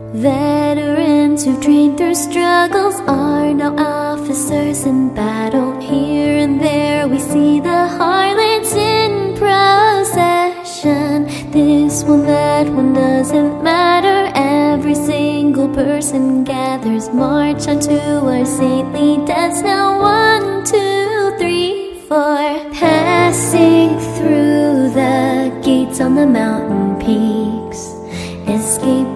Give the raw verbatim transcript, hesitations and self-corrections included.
Veterans who trained through struggles are now officers in battle. Here and there we see the harlots in procession. This one, that one, doesn't matter. Every single person gathers, march onto our saintly deaths. Now one, two, three, four. Passing through the gates on the mountain peaks, escape